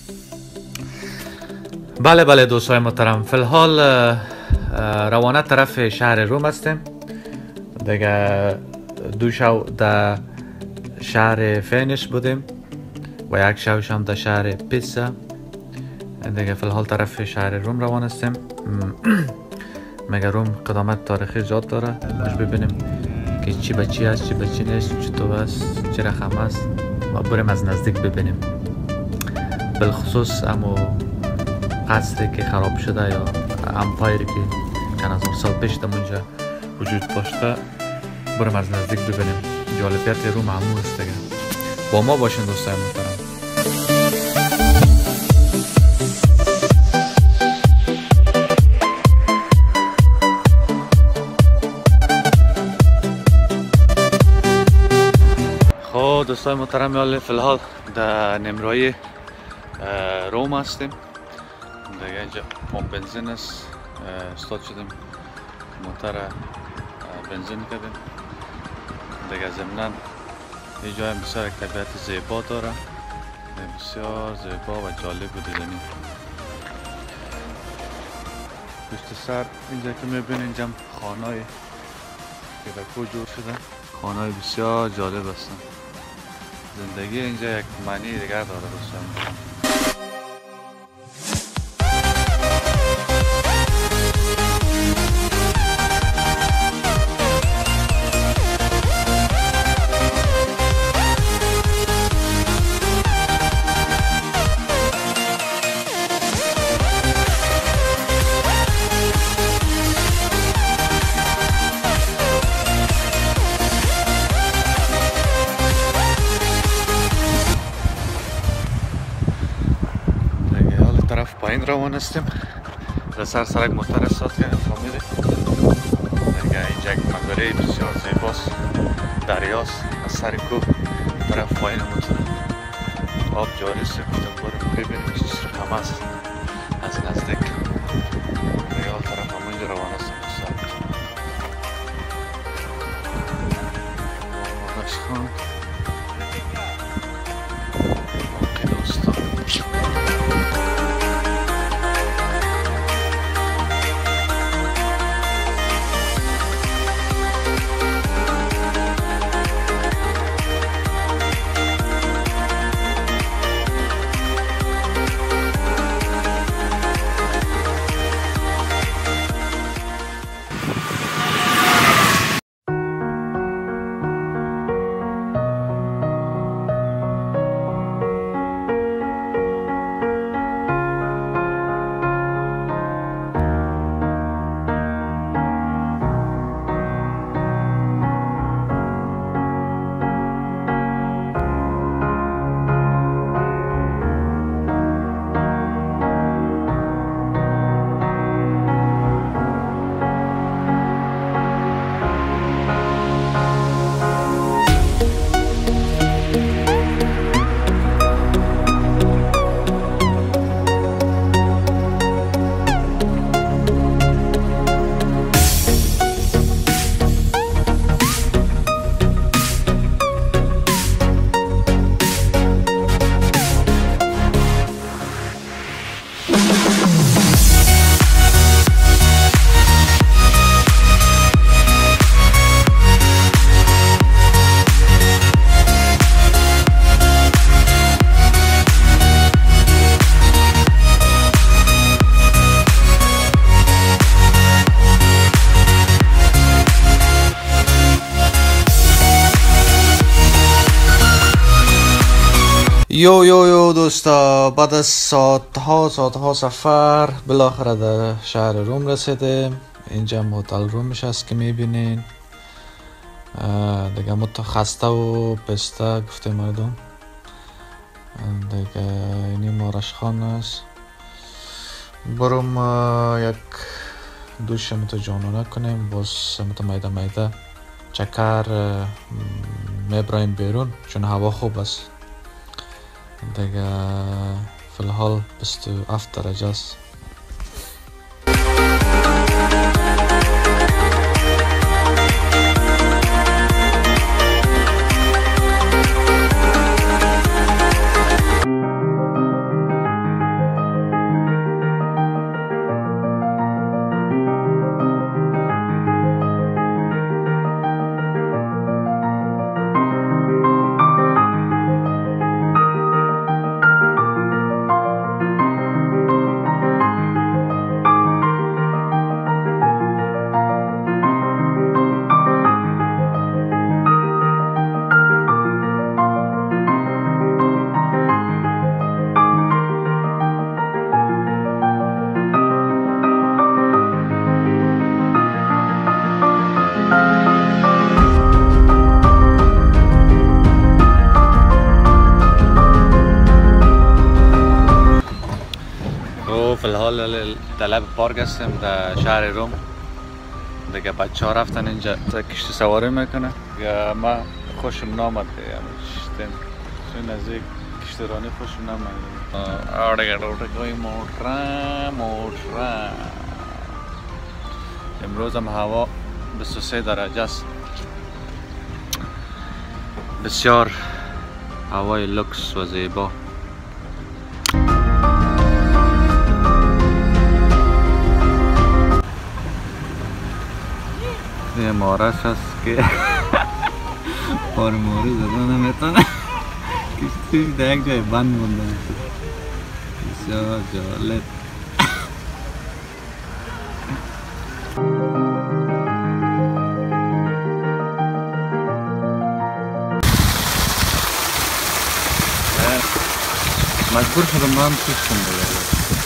بله دوستای محترم، فی الحال روانه طرف شهر روم هستیم. دیگه دو شو در شهر فینیش بودیم و یک شوش هم در شهر پیتزا. دیگه فی الحال طرف شهر روم روان هستیم. مگه روم قدامت تاریخی زیاد داره، باش ببینیم که چی به چی است، چی به چی نیست، چطور است، چه رقم است و بریم از نزدیک ببینیم. بالخصوص امو قصری که خراب شده یا امپایری که چند هزار سال پیش در اونجا وجود داشته، بریم از نزدیک ببینیم. جالبیت روم همون است دیگه. با ما باشین دوستای محترم. خب دوستای محترم، یالی فی الحال در نمرایی روم هستیم. دیگه اینجا پمپ بنزین است. استاد شدیم موتر بنزین کردیم. دیگه ضمناً این جای بسیار یک طبیعت زیبا داره، بسیار زیبا و جالب و دیدنی. پشت سر اینجا که میبینید اینجا خانه‌ای که در کو جور شده، خانه‌ای بسیار جالب هستن. زندگی اینجا یک معنی دیگر داره دوستان. پایین روان هستیم. در سر سرک موتر استاد که فامیلی. دیگه اینجا یک منظره بسیار زیباست، دریاست. از سر کوه طرف پایین موتر آب جاری است. بریم ببینیم چی رقم است از نزدیک. دیگه حال طرف همونجا روان هستیم دوستان. آرش خان باقی دوستان. یو دوستا، بعد از ساعتها سفر بالاخره در شهر روم رسیدیم. اینجا هتل رومش هست که میبینین. دیگه خسته و پسته گفته مردم. دیگه اینی مارش خان است. برم یک دوش جانانه کنیم، باز میده چکر میبرایم بیرون چون هوا خوب است. دیگه فی الحال 27 درجه است. فلحال در لب پارک هستیم در شهر روم. دیگه بچه ها رفتن اینجا کشتی سواری میکنه. دیگه ما خوشم نامد دیگه چون نزدیک کشتی رانی خوشم نامد. آره روی موترا امروز هم هوا 23 درجه است. بسیار هوای لوکس و زیبا. یه مارش هست که ماره زدن نمیتونه کشتیش در یک جای بند مونده. بسیار جالب. مجبور شدم من توشتم بگردم.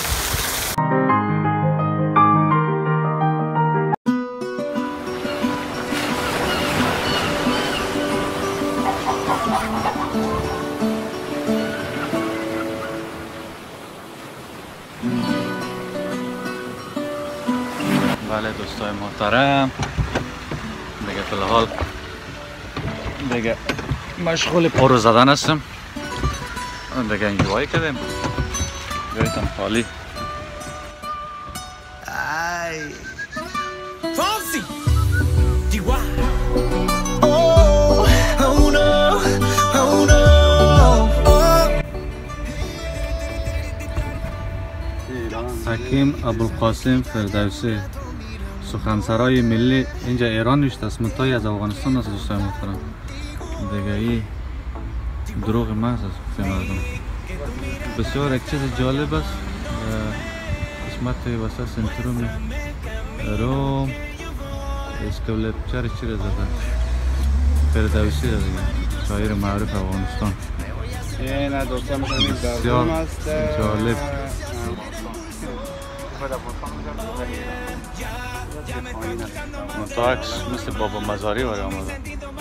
بله دوستای محترم، دیگه فلحال دیگه مشغول پارو زدن هستم. دیگه انجوای کردیم. جایتم خالی. حکیم ابوالقاسم فردوسی، سخنسرای ملی اینجا ایران نشته است، منتهی از افغانستان است دوستای محترم. دیگه این دروغ محض است گفته مردم. بسیار یک چیز جالب است. قسمت وسط سنتروم روم اسکولپچر چی را زده؟ فردوسی را دیگه، شاعر معروف افغانستان. بسیار جالب. منطقه مثل بابا مزاری ولی آمده.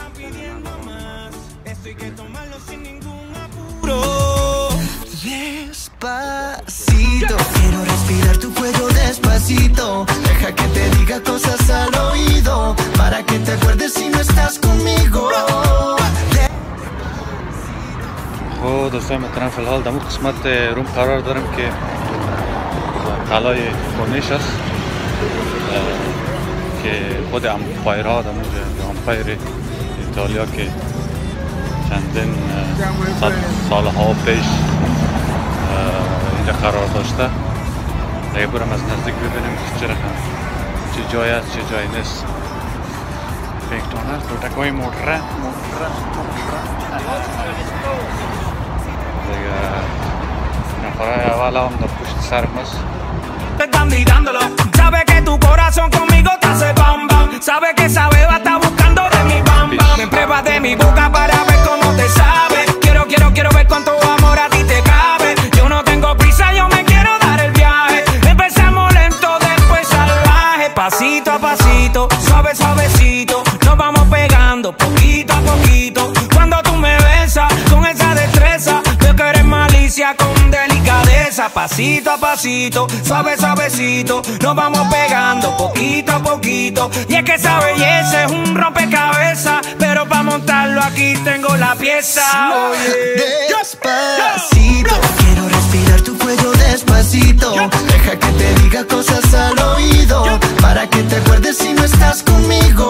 Despacito, quiero respirar tu cuello despacito. Deja que te diga cosas al oído, para que te acuerdes si no estás conmigo. خب دوستای محترم، فلحال در قسمت روم قرار داریم که قلعه کورنیش است که خود امپایرها در اونجا، امپایر ایتالیا که چندین سالها پیش اینجا قرار داشته. دیگه برم از نزدیک ببینیم که چه جای است چه جای نیست. فکران است دوتکای موتره دیگه نفرای اول هم در پشت سرم است. Están gritándolo, sabe que tu corazón conmigo te hace bam bam, sabe que esa beba está buscando de mi bam bam, me pruebas de mi boca para ver cómo te sabe, quiero ver cuánto amor a ti te cabe, yo no tengo prisa, yo me quiero dar el viaje, empezamos lento, después salvaje, pasito a pasito, suave suavecito, nos vamos pegando poquito a poquito, cuando tú me besas con esa destreza, veo que eres malicia con delicadeza, pasito a pasito, suave suavecito, nos vamos pegando poquito a poquito, y es que esa belleza es un rompecabezas, pero para montarlo aquí tengo la pieza. Despacito, quiero respirar tu cuello despacito, deja que te diga cosas al oído, para que te acuerdes si no estás conmigo.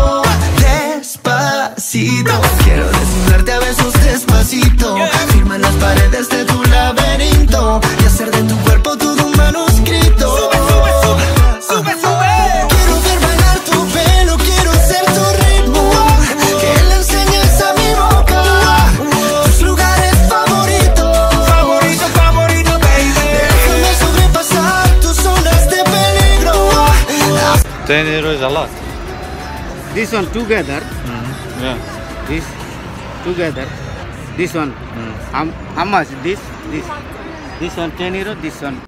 Despacito, quiero desnudarte a besos despacito, firma en las paredes de tu laberinto y hacer de tu cuerpo todo un manuscrito. Sube, quiero ver bailar tu pelo, quiero ser tu ritmo, que le enseñes a mi boca tus lugares favoritos, baby. Déjame sobrepasar tus zonas de peligro. 10 euro is a lot. This one together, Yeah. this together, this one. How much? This one 10 euro, this one.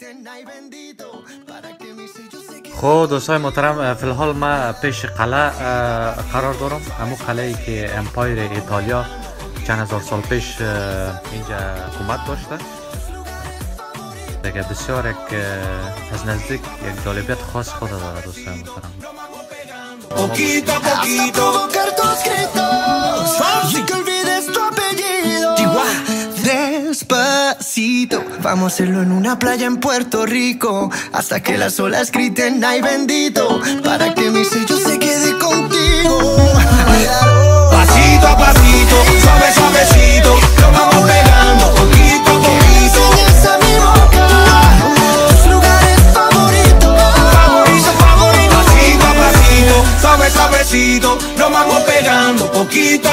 خب دوستای محترم، فلحال ما پیش قلعه قرار دارم. همون قلعه‌ای که امپایر ایتالیا چند هزار سال پیش اینجا حکومت داشته. دیگه بسیار از نزدیک یک جالبیت خاص خود داره دوستای محترم. Poquito a poquito provocar tus gritos y que olvides tu apellido. Despacito, vamos a hacerlo en una playa en Puerto Rico hasta que las olas griten ay bendito para que mi sello se quede contigo. Pasito a pasito, suave suavecito, lo vamos pegando poquito a poquito. Enseñas a mi boca tus lugares favoritos. Favorito, favorito. Pasito a pasito, suave suavecito, lo vamos pegando poquito.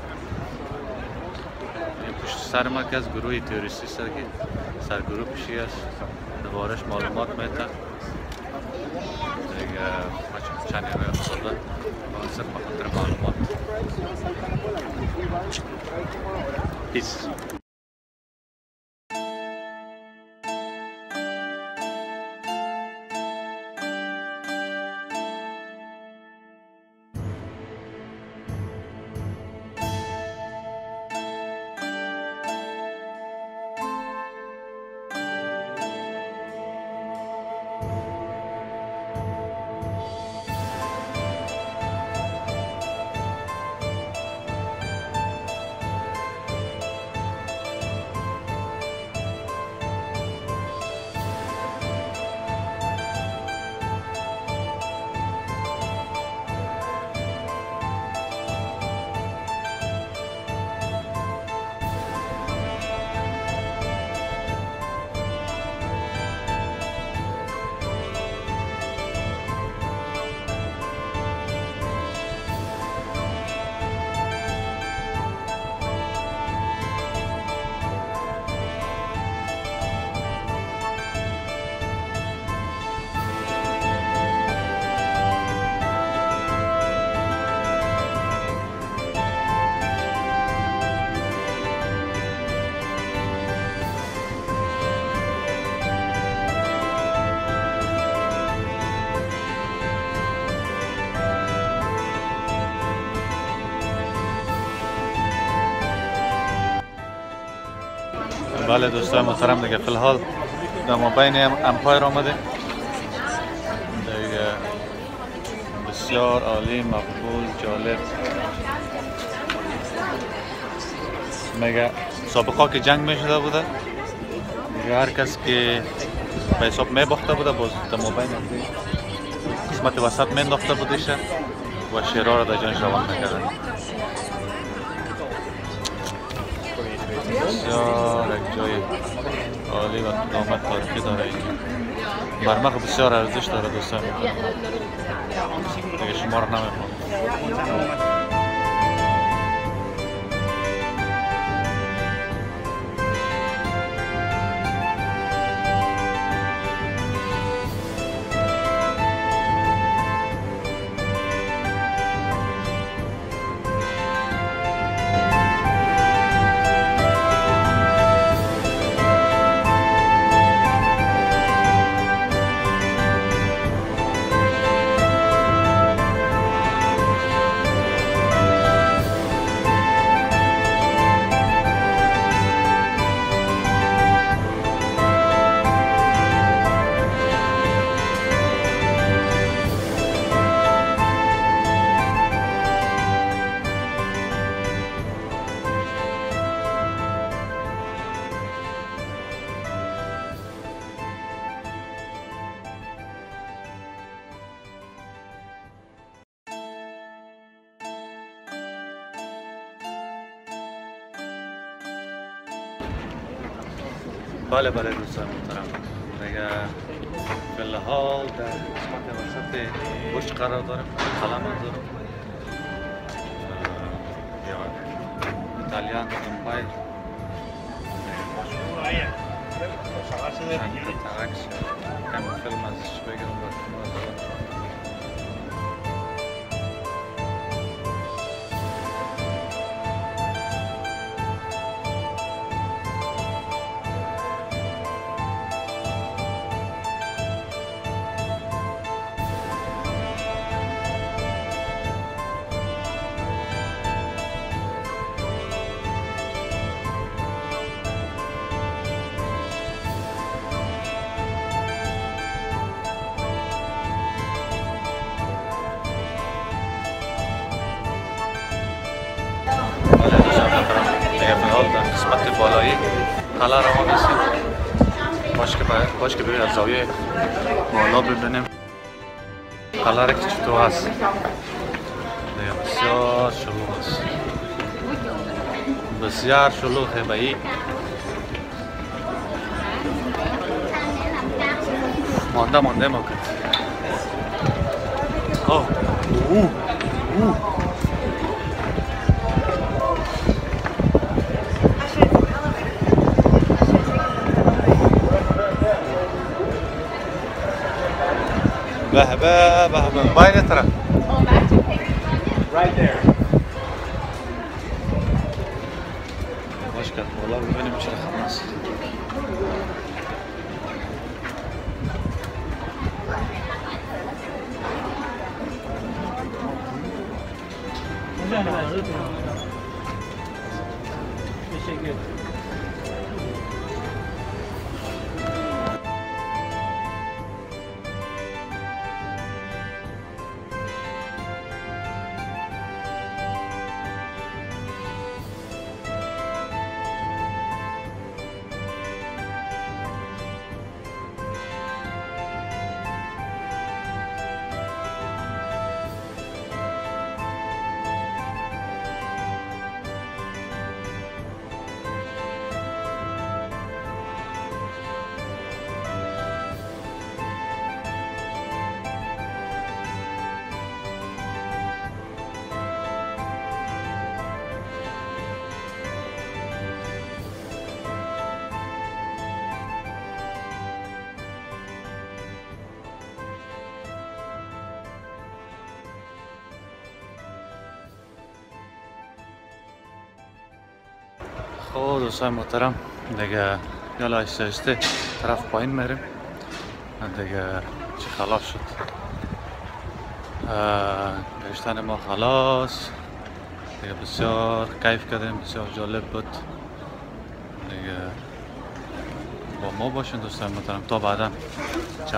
سر ما که از گروه تروریستی است که سرگروه پیشی است دوبارش معلومات میده دیگه چند یقه افتاده مناسب بخاطر معلومات پیس بله دوستای محترم دیگه فی الحال در مابین امپایر آمده دیگه بسیار عالی مقبول جالب میگه سابقا که جنگ میشده بوده دیگه هر کس که به حساب میباخته بوده باز در مابین قسمت وسط مینداخته بودیشه و شیرها را در جانش روان میکرده بسیار یک جای عالی و قدامت تاریخی داره اینجا برمخ بسیار ارزش داره دوستان دیگه شما رو نمیخوام بله دوستان محترم دیگه فی الحال در قسمت وسط پشت قرار دارم قلم دارم ایتالیان امپایر چند تا عکس کم فیلم ازش بگیرم قسمت بالایی قلعه روان هستیم. باش که بریم از زاویه بالا ببینیم قلعه که چطور هست. بسیار شلوغ است، بسیار شلوغه به این مانده ما کرد. به باین طرف باش کرد بالا ببینیم چه خبر است. خب دوستان محترم دیگه یالا آهسته طرف پایین میریم دیگه چی خلاص شد. گشتن ما خلاص دیگه، بسیار کیف کردیم، بسیار جالب بود دیگه. با ما باشین دوستان محترم تا بعدا. چاو.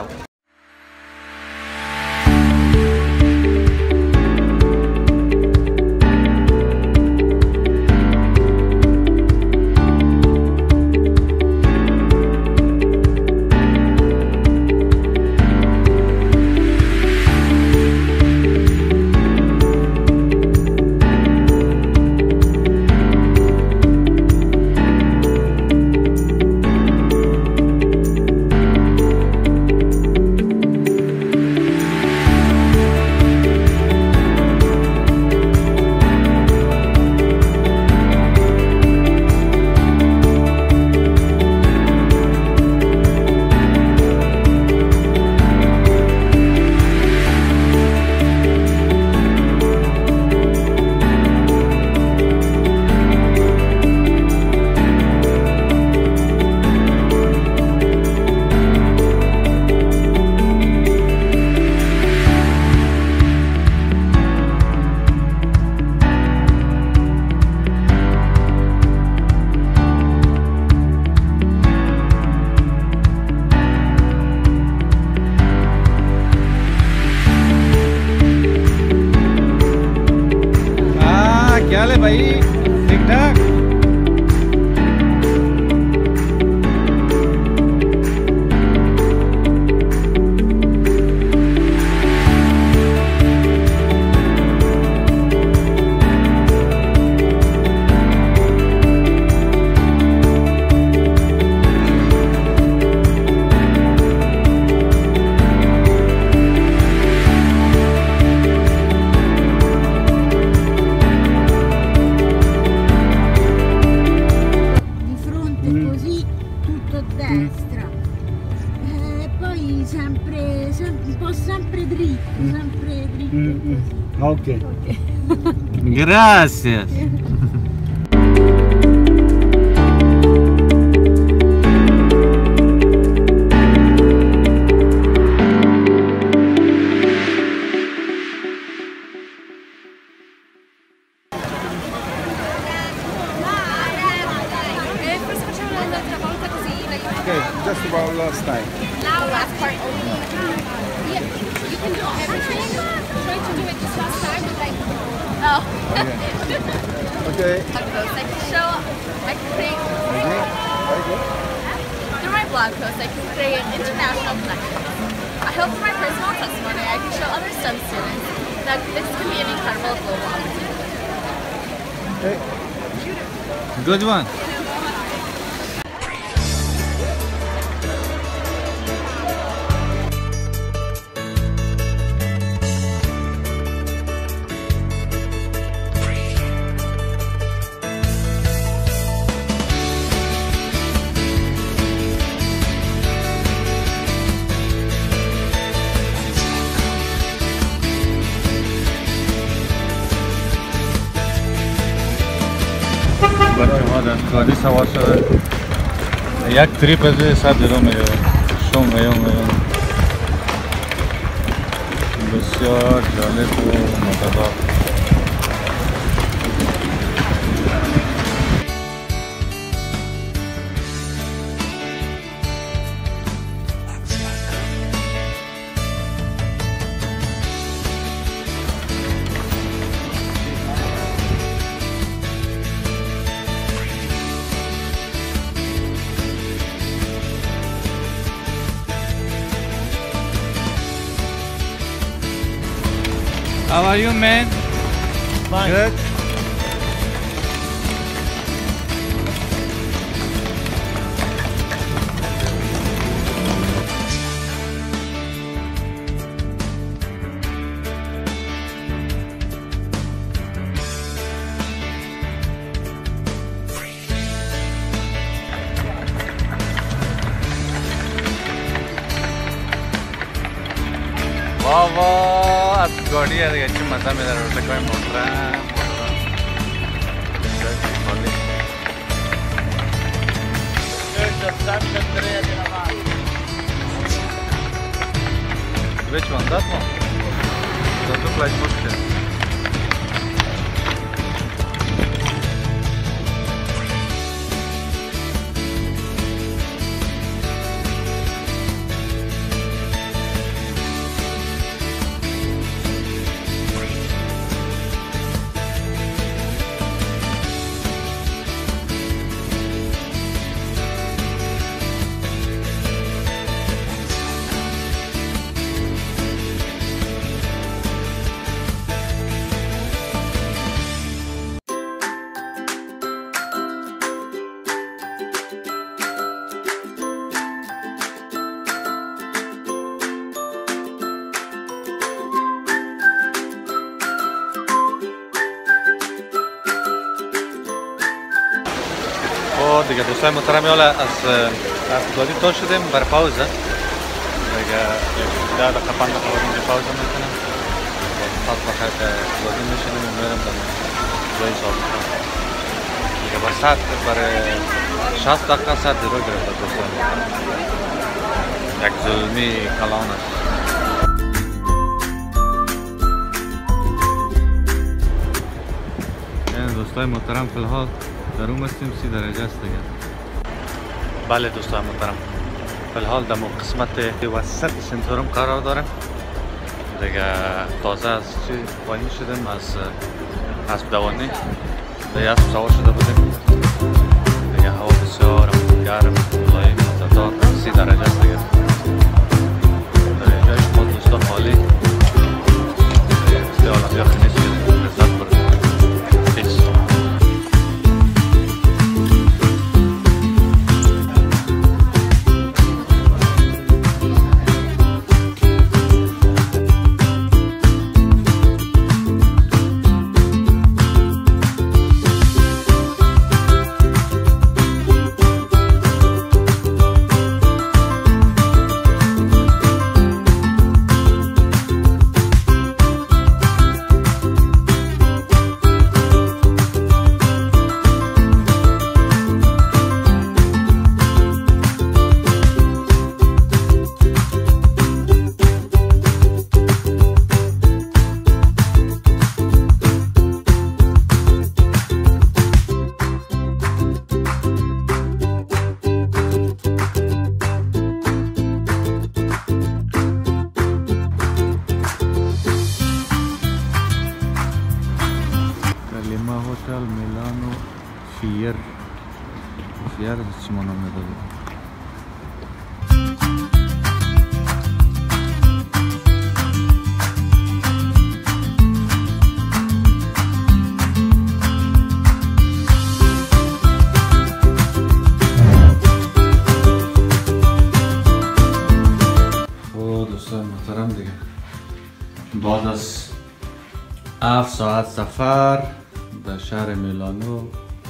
क्या ले भाई, ठीक ठाक। Ok. Gracias. Okay, just about last time. Now last part only. Yeah, you can do everything. Try to do it just last time, but like know. Okay. Post. I can show, I can create, Very good. through my blog post, I can create international connections. I hope through my personal testimony, I can show other STEM students that this can be an incredible global opportunity. Okay. Good one. بچه ها دستکاری سوار شده یک تریپ از روی سر جلو میره شم میام بسیار جالب و متضاد How are you, man? Fine. Good. واوا از گاڑی دیگه چه مزه میده رو تکای محترم Which one? That one? That look like pumpkin. دیگه دوستای محترم حالا از گاڑی تا شدیم بر پاوزه دیگه 10 دقیقه 5 دقیقه اینجا پاوزه میکنم بعد بخیر گاڑی میشینیم و میرم در جای سابقه دیگه با ساعت برای 60 دقیقه ساعت رو گرفته دوستای محترم یک ظلمی کلان است دوستای محترم فی الحال در روم هستیم 30 درجه است دیگه بله دوستان محترم فی الحال در قسمت وسط سنتروم قرار دارم دیگه تازه از چی پایین شدیم از اسب دوانی دیگه اسب سوار شده بودیم دیگه هوا بسیار گرم ملایم معتدل 30 درجه است دیگه در جای شما دوستا خالی دیگه حالا خیلی شدیم لذت بردیم شهر چی ما نام داده. دوستان محترم دیگه بعد از 7 ساعت سفر در شهر میلانو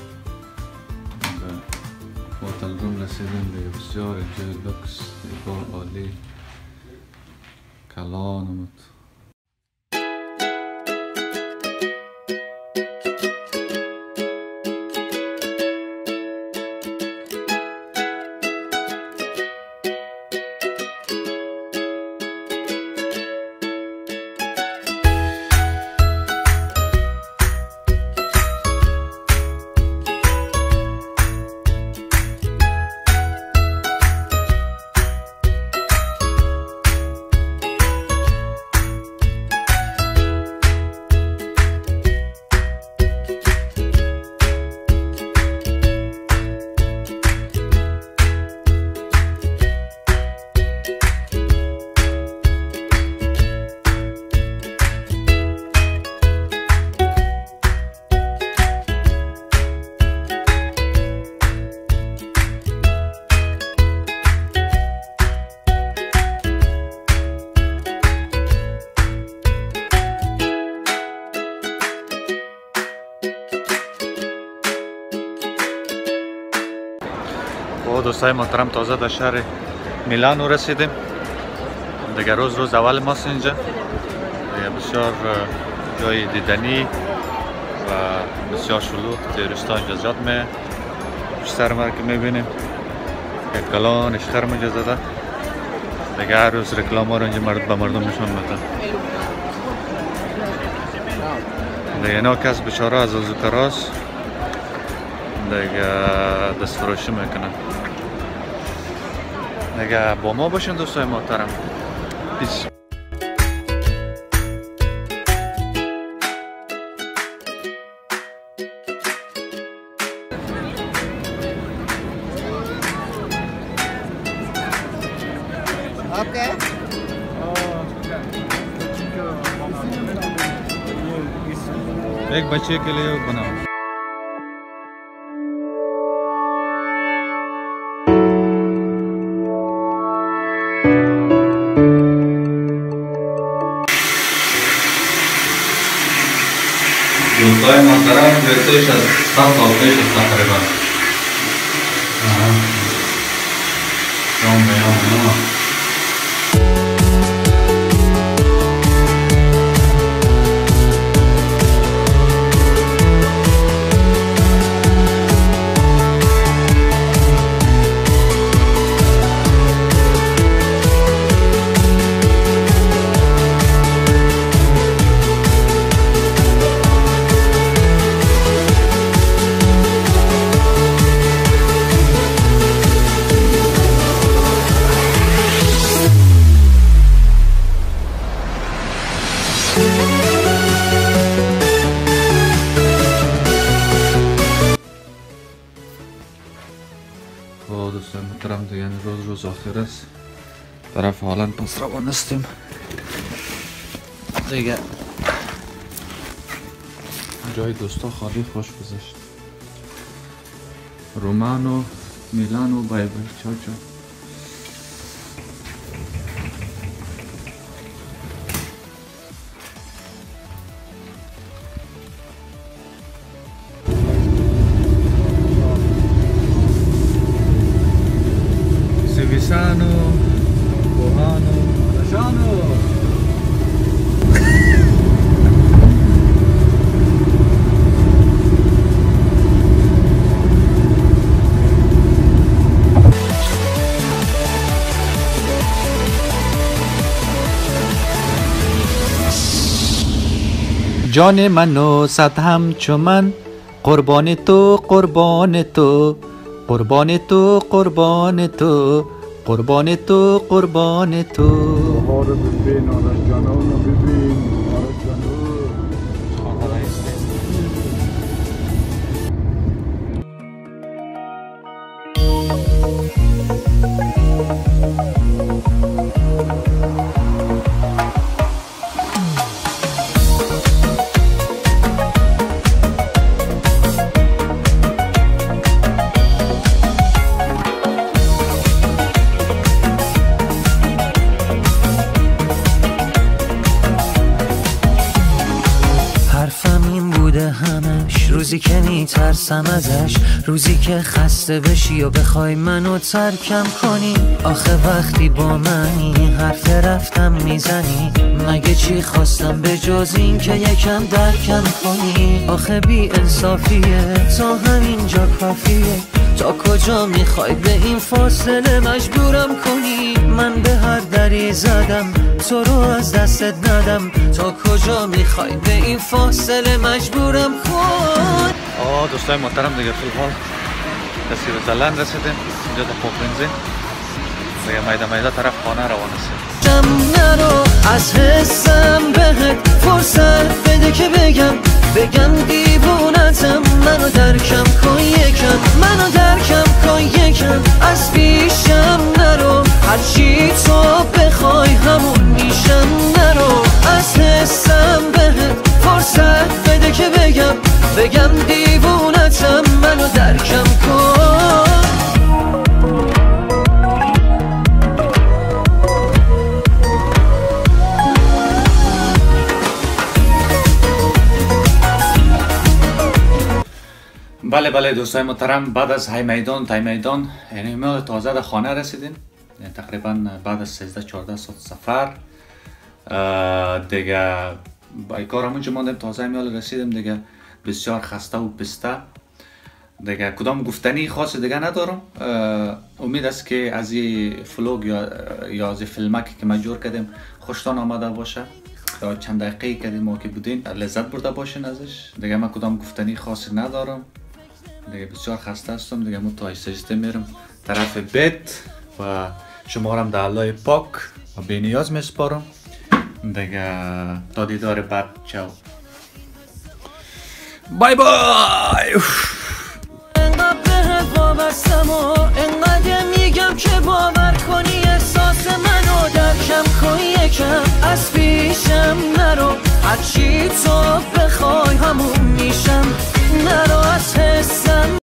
به هتل روم رسیدیم دیگه. بسیار جای لکس، دیدگاه عالی، کلان اومد. دوستای محترم تازه در شهر میلانو رسیدیم دیگه. روز اول ماست اینجا دیگه. بسیار جای دیدنی و بسیار شلوغ. توریستا اینجا زیاد می بیشتر ما که میبینیم که کلان اشتر اینجا زده دیگه. هر روز رکلام ها رو اینجا به مردم نشان میدن دیگه. اینا کس بیچاره از زودتراست دیگه دست فروشی میکنن دیگه. با ما باشین دوستای محترم. پیس. Okay. एक बच्चे के लिए बनाओ. دوستای محترم گرفتش از 7 سال پیش تقریبا. دوستان محترم دیگه روز آخر است. طرف هالند پس روان هستیم دیگه. جای دوستا خالی خوش گذشت. رومانو میلانو بای بای. چاو چاو. Civisano, Bohano, Lasciano. جان منو صد همچو من قربان تو قربان تو قربان تو قربان تو قربان تو قربان تو. بهار ببین آرش جانانو ببین آرش جانو. میترسم ازش، روزی که خسته بشی و بخوای منو ترکم کنی. آخه وقتی با منی حرف رفتم میزنی، مگه چی خواستم به جز این که یکم درکم کنی. آخه بی انصافیه تا همینجا کافیه، تا کجا میخوای به این فاصله مجبورم کنی. من به هر دری زدم تو رو از دستت ندم، تا کجا میخوای به این فاصله مجبورم کن. دوستای محترم دیگه فیلحال دستی به تلن رسیدیم، اینجا در پاک بنزین دیگه میده طرف خانه روان هستیم. جمع نرو از حسم بهت فرصت بده که بگم دیوونتم. منو درکم کن یکم، منو درکم کن یکم. از پیشم نرو، هرچی تو بخوای همون میشم. نرو از حسم بهت فرصت بده که بگم دیوونتم. منو درکم کن. بله دوستای محترم، بعد از های میدان یعنی ما تازه در خانه رسیدیم، یعنی تقریبا بعد از 13-14 ساعت سفر دیگه با کارم اونجا ماندیم. تازه میال رسیدیم دیگه، بسیار خسته و پسته دیگه. کدام گفتنی خاصی دیگه ندارم. امید است که از این فلوگ یا از این فیلمکی که ما جور کردیم خوشتان آمده باشه، یا چند دقیقه کردیم ما که بودین لذت برده باشین ازش دیگه. من کدام گفتنی خاصی ندارم دیگه، بسیار خسته هستم دیگه. من تا سجده میرم طرف بیت و شما هم در الله پاک و بی نیاز میسپارم دیگه. تا دیدار بعد، چاو، بای بای. انقدر بهت وابستم و انقدر میگم که باور کنی احساس منو درکم کن یکم. از پیشم نرو، هرچی تو